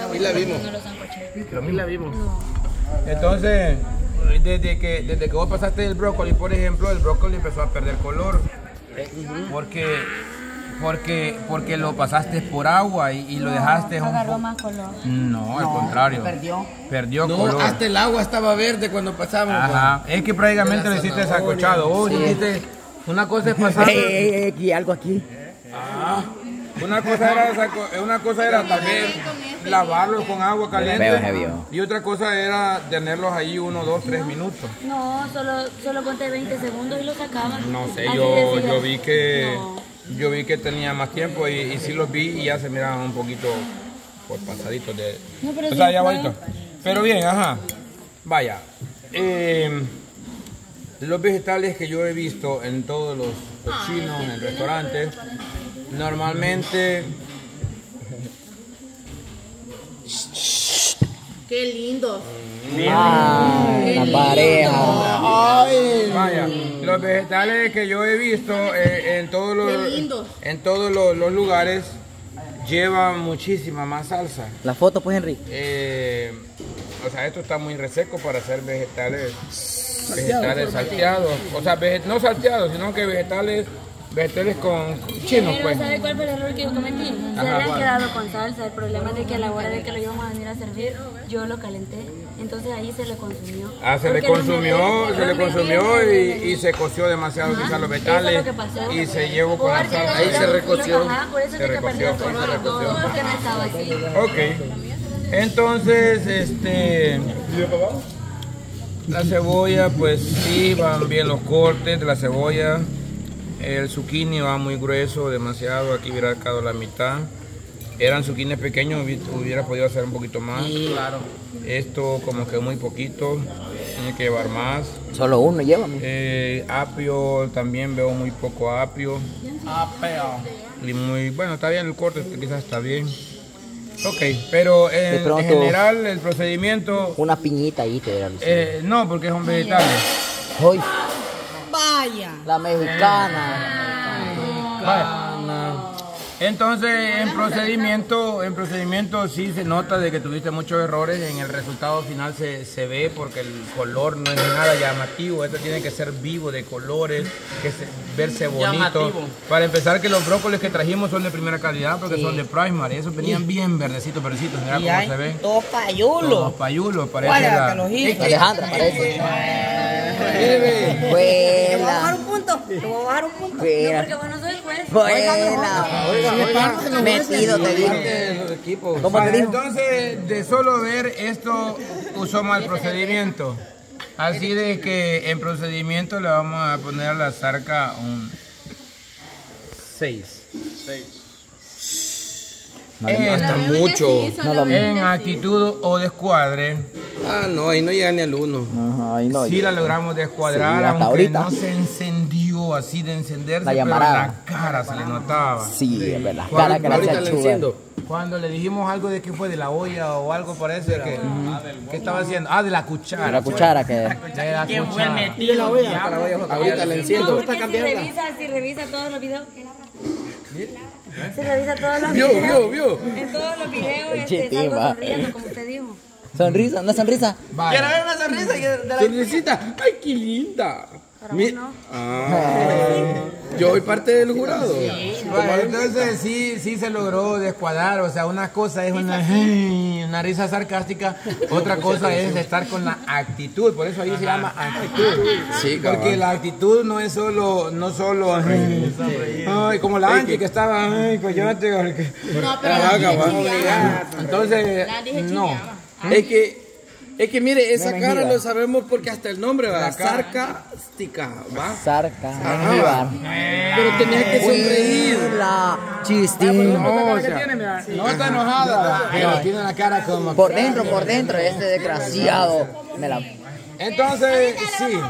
Y la vimos. No los sancochos. A mí la vimos. No. Entonces, desde que vos pasaste el brócoli, por ejemplo, el brócoli empezó a perder color. Porque lo pasaste por agua y lo dejaste Agarró más color. No, al contrario. Perdió color. No, hasta el agua estaba verde cuando pasamos. Ajá, es que prácticamente lo hiciste sancochado. Vos dijiste, una cosa es pasar. Aquí, algo aquí. Una cosa era también lavarlos con agua caliente y otra cosa era tenerlos ahí 1, 2, 3 minutos. No, solo ponte 20 segundos y lo sacaban. No sé, Así yo decía. vi que No. yo vi que tenía más tiempo y sí los vi y ya se miraban un poquito por pasaditos de. No, pero O sí sea, ya fue. bonito. Pero bien, ajá. Vaya. Los vegetales que yo he visto en todos los chinos, en restaurantes, normalmente. Qué lindo. La pareja. Vaya, los vegetales que yo he visto en todos Qué lindos. los lugares llevan muchísima más salsa. La foto, pues, Henry. O sea, esto está muy reseco para hacer vegetales salteados. O sea, no salteados, sino que vegetales con chinos, Pero pues. ¿sabe cuál fue el error que yo cometí? Se Ajá, habían ¿cuál? quedado con salsa. El problema es de que a la hora de que lo íbamos a venir a servir, yo lo calenté. Entonces ahí se le consumió. Se le consumió y se coció demasiado quizás los vegetales Eso es lo que pasó. y se llevó con la Porque salsa. Ahí se recoció. Ajá, por eso es Se que recoció, perdió el se color. recoció. Porque no estaba así. Ok. Entonces, la cebolla, pues sí, van bien los cortes de la cebolla. El zucchini va muy grueso, demasiado. Aquí hubiera quedado la mitad. Eran zucchinis pequeños, hubiera podido hacer un poquito más. Claro. Esto como que muy poquito, tiene que llevar más. Solo uno lleva. Apio, también veo muy poco apio. Y muy, bueno, está bien el corte, quizás está bien. Ok, pero en pronto- general el procedimiento, Una piñita ahí te verás. no, porque son vegetales. Hoy, Vaya. la mexicana. Vaya. Entonces, en procedimiento sí se nota de que tuviste muchos errores. En el resultado final se ve porque el color no es nada llamativo. Esto tiene que ser vivo de colores, verse bonito. Llamativo. Para empezar, que los brócolis que trajimos son de primera calidad porque son de Primary. Esos venían bien verdecitos. Mira cómo se ven. Dos payulos. Los payulos, parece Guarda, que los hice. Alejandra, parece. Te voy a bajar Buena. un punto. Te voy a bajar un punto. Buena. Porque vos no sos el juez. Buena. Metido te digo. ¿Cómo te dijo? Entonces, de solo ver esto, usó mal procedimiento. Así de que en procedimiento le vamos a poner a la zarca un 6. Hasta mucho. En actitud o descuadre, No, ahí no llega ni al 1. Ajá, ahí no. sí la logramos descuadrar, Sí, hasta aunque ahorita. no se encendió así de encenderse, La pero en llamarada. la cara se le notaba. Sí, es verdad. Cara que la Ahorita hace le chuda. enciendo. Cuando le dijimos algo de que fue de la olla o algo, parece que ¿qué estaba haciendo? De la cuchara. La cuchara que. De la cuchara. Ahorita le enciendo. Porque si revisa todos los videos. Si revisa todos los Vio. En todos los videos Chitima. salgo sonriendo, como usted dijo. Sonrisa, una sonrisa. Vaya. ver una sonrisa? Sonrisita. ¡Ay, qué linda! Para vos no. Yo soy parte del jurado. Bueno, entonces sí se logró descuadrar, o sea, una cosa es una risa sarcástica, otra cosa es estar con la actitud, por eso ahí se llama actitud. Sí, Porque cabal. la actitud no es solo, ay, como la Angie que estaba, ay, coyote, porque... No, pero Ajá, cabal. Entonces, no. Es que mire, esa No, cara mentira. lo sabemos porque hasta el nombre va, La cara. sarcástica, va. Sarca. Ajá. Pero tenías que sonreír. La chistín. No, o sea, no está enojada, pero tiene la cara como... Por dentro, este desgraciado. Me la. Entonces, sí,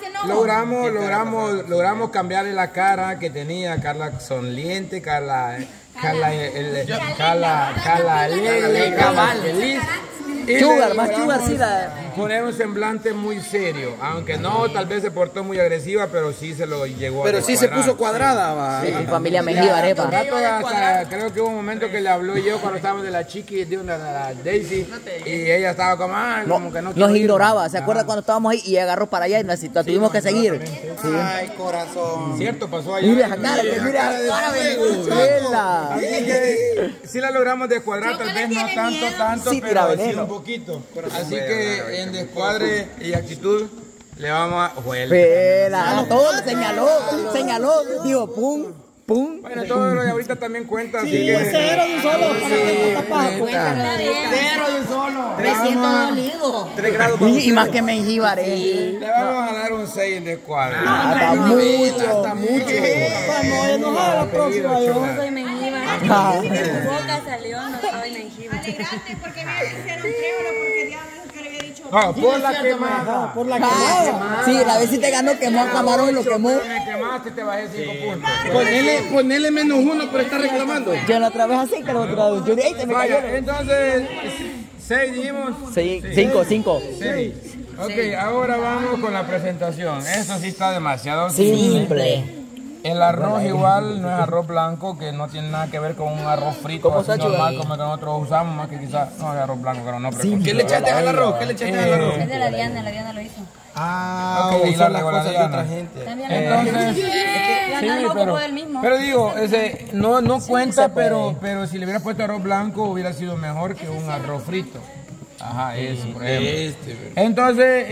logramos cambiarle la cara que tenía Carla sonriente, Carla alegre, Carla feliz. Sugar, más sugar, sí. Poner un semblante muy serio, aunque no, tal vez se portó muy agresiva, pero sí se lo llegó Pero a sí se descuadrar. puso cuadrada, va. Sí, mi familia Mengíbar, epa. Rato hasta, creo que hubo un momento que le habló yo cuando estábamos de la chiqui, de la Daisy, y ella estaba como, como que no quiero Nos ir. ignoraba, ¿se acuerda cuando estábamos ahí y agarró para allá y la tuvimos que seguir? Ay, corazón. Cierto, pasó allá. Mira, cara, mira, Venezuela. Así que sí la logramos descuadrar, tal vez no tanto, Sí, tira pero sí veneno. un poquito. Así que en descuadre y actitud le vamos a... Pela, todo señaló, digo, pum, pum. Bueno, todo lo de ahorita también cuenta, así que... Cero de un solo para que no tapa. Cuéntalo bien. Cero de un solo. 300 dolidos. 3 grados Y más que Mengíbar, Le vamos a dar un 6 en descuadre. hasta mucho. Hasta mucho. Vamos a enojar la próxima. Yo no soy Mengíbar. Si de tu boca salió, no soy Mengíbar. Alegrate porque me hicieron créolo porque diablo que le había dicho. No, por la quemada. Por la quemada. Sí, la vez sí te ganó, quemó a Camarón y lo quemó. Me quemaste, te bajé 5 puntos. Ponele -1 por estar reclamando. Yo la otra vez así, que la otra vez. Yo dije, se me cayó. Vaya, entonces, 6 dijimos. 5. 6. Ok, ahora vamos con la presentación. Esto sí está demasiado simple. El arroz igual no es arroz blanco, que no tiene nada que ver con un arroz frito ¿Cómo así está, normal Chuy? como el que nosotros usamos, más que quizás no es arroz blanco, pero no ¿Qué le echaste al arroz? ¿Qué le echaste al arroz? Es de la Diana lo hizo. Ah, Ok, y usar la las cosas de Diana. otra gente. También Entonces, Diana no ocupó del mismo. pero digo, ese no cuenta, pero si le hubiera puesto arroz blanco hubiera sido mejor que un arroz frito. Ajá, eso, por ejemplo. Entonces,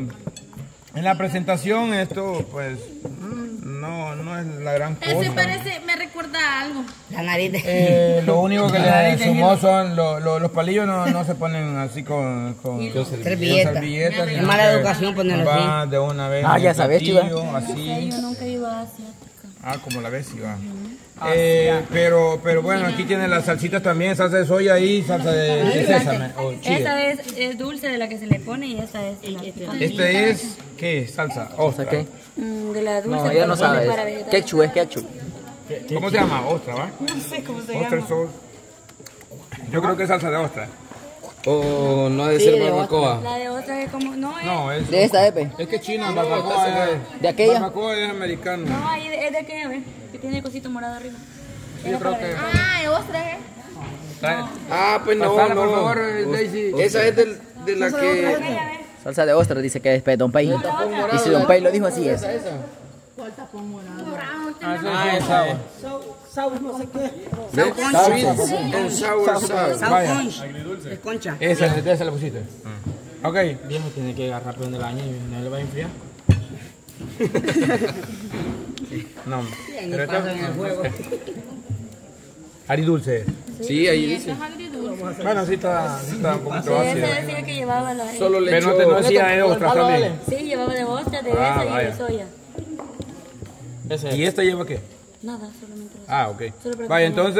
en la presentación esto pues no es la gran cosa. Ese parece, me recuerda a algo. La nariz de... Lo único que le sumó son los palillos no se ponen así con Servilleta. servilletas. Es sino mala que educación ponerlo va así. de una vez. Ah, en ya el sabes, Chiva. platillo, así. Yo nunca iba a asiática. Como la ves, Chiva. Pero bueno, aquí tienen las salsitas también, salsa de soya y salsa de sésame o chile. Esta es dulce de la que se le pone y esta es la picante. Este es, ¿qué es? Salsa. Ostra. ¿Qué? De la dulce No, que ella se no pone sabe. para vegetales. Ketchup es ketchup. ¿Cómo se llama? Ostra, ¿va? No sé cómo se Ostra llama. sauce. Yo creo que es salsa de ostra. O no ha de ser barbacoa. La de otra es como... No, No, es... De esta, Epe. Es que China, barbacoa es... De aquella. Barbacoa es americano. no, ahí es de qué, ¿ves? Que tiene el cosito morado arriba. Yo creo que... Ah, ostras, Ah, pues no, Pasala, por no. favor, Daisy. Esa es de la que... Salsa de ostra, dice que es Don Pay. Y si Don Pay lo dijo, así es. Ah, es agua. Saus, no sé qué. Sweet and sour sauce. Vaya. Es concha. Esa la pusiste. Ok. Viejo tiene que agarrar por donde el baño y no le va a enfriar. No. Ni pasa en el juego. Aridulce. Sí, ahí dice. Bueno, sí está un poquito Sí, ácido. esa decía que llevaba la... Solo le Pero echó... no decía de ostras también. Sí, llevaba de ostra, de Ah, esa y vaya. de soya. ¿Y esta lleva qué? Nada, solamente eso. Ah, ok. Solo para Vaya, que-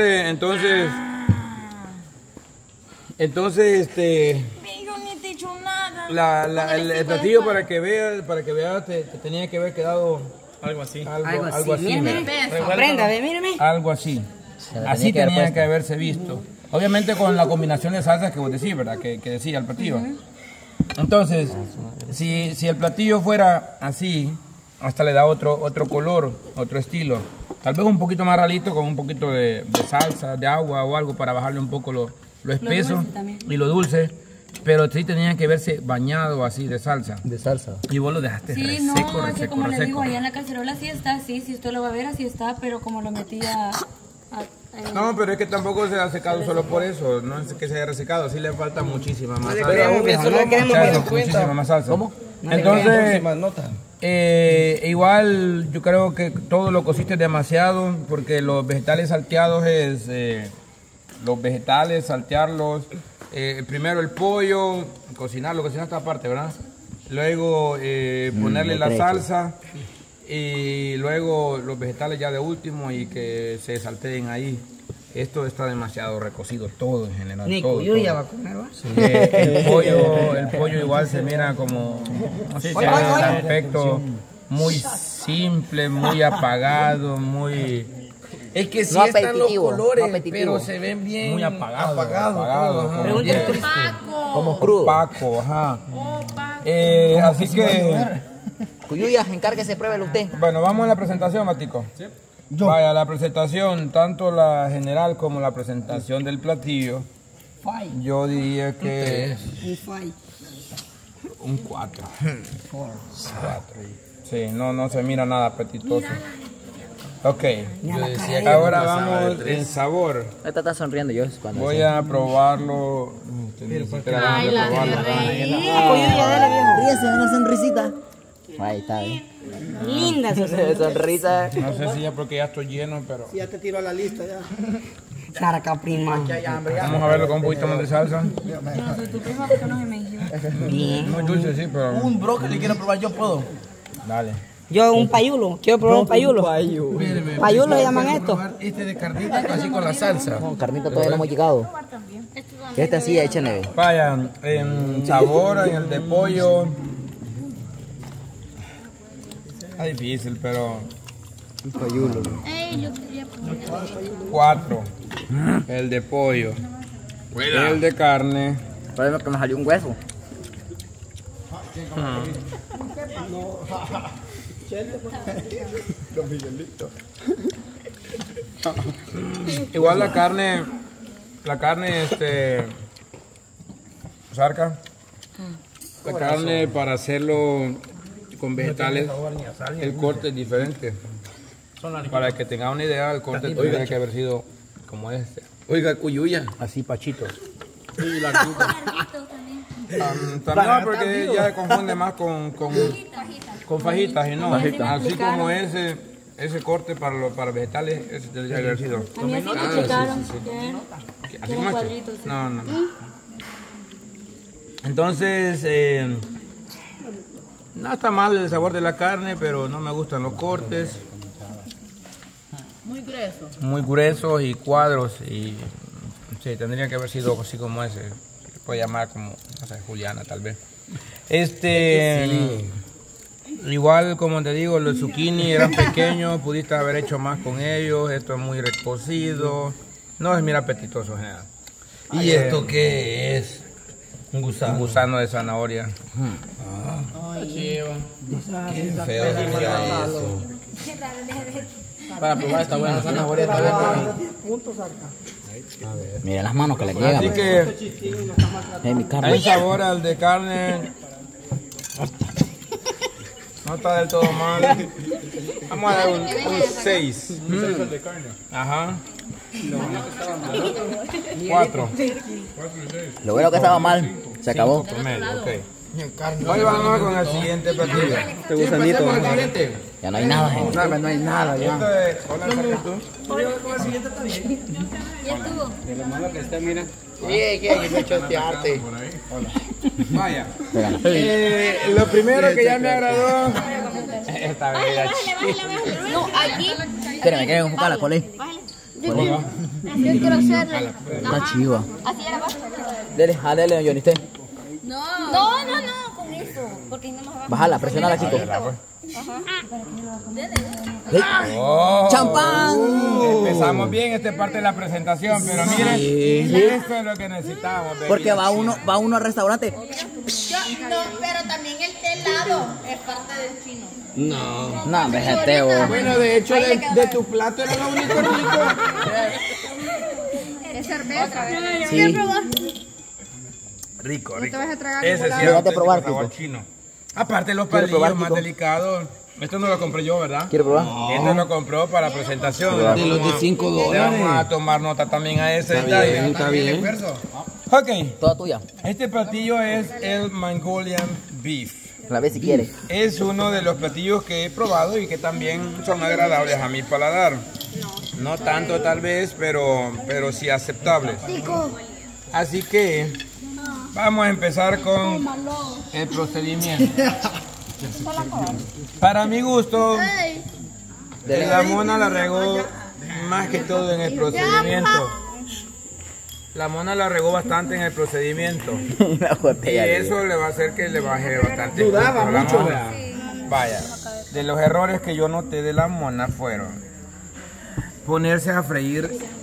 entonces, Amigo, ni te he dicho nada. el platillo para que veas, te tenía que haber quedado Algo así. algo así. Mírame. mira. Aprenda, ve, mírame. Algo así. Así tenía que haberse visto. Obviamente con la combinación de salsas que vos decís, ¿verdad? Que decía el platillo. Entonces, si el platillo fuera así, hasta le da otro color, otro estilo. Tal vez un poquito más ralito con un poquito de salsa, de agua o algo para bajarle un poco lo espeso dulce también. y lo dulce. Pero sí tenía que verse bañado así de salsa. De salsa. Y vos lo dejaste Sí, reseco, no, así reseco, como le digo, reseco. allá en la cacerola sí está, sí, si usted lo va a ver así está, pero como lo metía No, pero es que tampoco se ha secado solo por eso, no es que se haya resecado, sí le falta muchísima más salsa. Pero aún eso no queremos Mucha- dar cuenta. muchísima más salsa. ¿Cómo? Entonces, Más nota. igual yo creo que todo lo cociste demasiado porque los vegetales salteados es, los vegetales saltearlos, primero el pollo, cocinarlo esta aparte, ¿verdad? Luego ponerle la salsa y luego los vegetales ya de último y que se salteen ahí. Esto está demasiado recocido, todo en general. Ni todo, Cuyuya todo. va a comer, ¿va? El pollo igual se mira como no sé, un aspecto muy simple, muy apagado, muy Es que sí No están los apetitivo, colores, no apetitivo. pero se ven bien apagado. apagados. como Pregúntale bien- tú. Paco. Como crudo. opaco, ajá. Así que, Cuyuya, encárguese, pruébelo usted. bueno, vamos a la presentación, Matico. Vaya, la presentación, tanto la general como la presentación del platillo, yo diría que es un 4. Sí, no se mira nada apetitoso. Ok, ahora vamos en sabor. Esta está sonriendo yo cuando Voy a probarlo. Ay, la Ríese, una sonrisita. Ahí está, Linda esa sonrisa. No sé si ya porque ya estoy lleno, pero Ya te tiro a la lista ya. Sarca, prima. vamos a verlo con un poquito más de salsa. Yo no soy tu prima porque no se me dio. Muy dulce, sí, pero Un brócoli quiero probar, yo puedo. dale. Yo un payulo. Quiero probar un payulo. ¿Payulo le llaman esto? Este de carnita así con la salsa. No, carnita todavía no hemos llegado. Este así, échenle. Vaya, en sabor, en el de pollo. Está difícil, pero. 4. El de pollo. El de carne. Problema que me salió un hueso. Igual la carne, Sarca, la carne para hacerlo con vegetales, el corte es diferente. Para que tenga una idea, el corte tendría que haber sido como este. Oiga, Cuyuya. Así pachitos. También porque ya se confunde más con fajitas y no. Así como ese corte para vegetales, ese tendría que haber sido. A mí así me explicaron. ¿Así Como como cuadritos. este? No. Entonces, no está mal el sabor de la carne, pero no me gustan los cortes. Muy gruesos y cuadros. Y sí, tendría que haber sido así como ese. Se puede llamar como, no sé, Juliana tal vez. Igual como te digo, los zucchini eran pequeños, pudiste haber hecho más con ellos. Esto es muy recocido. No es muy apetitoso en general. ¿Y esto qué es? Un gusano. Un gusano de zanahoria. Qué feo sería eso. Para probar esta buena zanahoria Miren las manos que le llegan. Así que Mi carne. hay sabor al de carne. No está del todo mal. Vamos a dar un 6. Ajá. 4. Lo bueno que estaba mal, se acabó. Promedio, ok. Hoy vamos con el siguiente platillo. ¿Te gusanito? Ya no hay nada, gente. No hay nada ya. Esto es... Hola, Carlito. Ya estuvo. Vaya. Lo primero que ya me agradó. Esta bebida No, aquí. Espérenme, quieren enfocar la cole. Yo quiero hacerle. Está chiva. Así era más. Dele, dele, Johnny, usted. No, con eso. Porque no más Bájala, presionala, chicos. Oh. ¡Champán! Empezamos bien esta parte de la presentación, pero miren, esto es lo que necesitamos. Porque va uno al restaurante. No, pero también el helado es parte del chino. No. No, vegeteo. Bueno, de hecho, de tu plato era lo único rico. Es cerveza. Sí. Rico, rico. vas a tragar Ese sí Lo es vas a probar, auténtico sabor Kiko. chino. Aparte los ¿Quiere probar, palillos más Kiko? delicados. Esto no lo compré yo, ¿verdad? ¿Quiere probar? Este lo compró para presentación. De los de 5 Le vamos a dólares. tomar nota también a ese detalle. Está bien. Ok, Toda tuya. este platillo es el Mongolian Beef. La ve si quiere. Es uno de los platillos que he probado y que también son agradables a mi paladar. No tanto tal vez, pero sí aceptables. Así que vamos a empezar con el procedimiento. Para mi gusto, la mona la regó más que todo en el procedimiento. La mona la regó bastante en el procedimiento. La Y botella. eso le va a hacer que le baje bastante. Dudaba punto a la mucho, mona. ¿verdad? Vaya, de los errores que yo noté de la mona fueron ponerse a freír